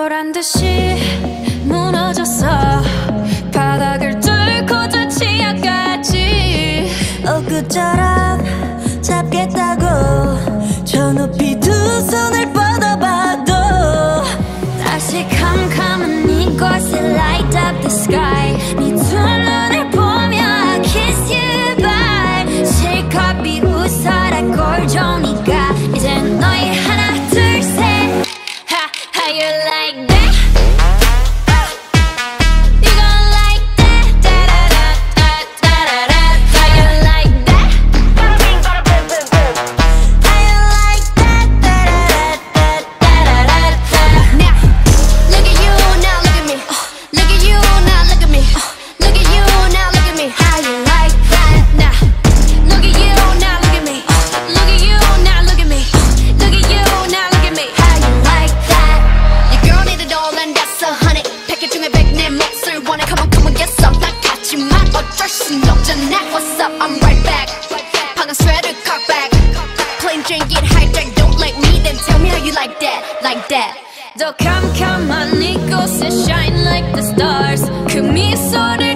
보란 듯이 무너졌어. 바닥을 뚫고 저 치아까지 엊그처럼 잡겠다고 저 높이 두 손을 뻗어봐도 다시 캄캄한 이곳에 light up the sky. 네 두 눈을 보며 I kiss you bye. 실컷 비웃어라 꼴종이가 이젠 너희 하나 둘 셋. How you like that? You gon' like that? Da-da-da-da-da-da-da. How you like that? How you like that? Da-da-da-da-da-da-da. Now, look at you, now look at me. Look at you, now look at me. Look at you, now look at me. How you like that? Now, look at you, now look at me. Look at you, now look at me. Look at you, now look at me. How you like that? Your girl need it all and that's 100. 패킷 중에 100 내 몫을 원해. Come on, come on, get some. 나 같지만 어쩔 순 없잖아. What's up? I'm right back. 방금 sweater cock back. Plain drink it hijack. Don't like me, then tell me how you like that, like that. 더 캄캄한 이곳에 shine like the stars. 그 미소를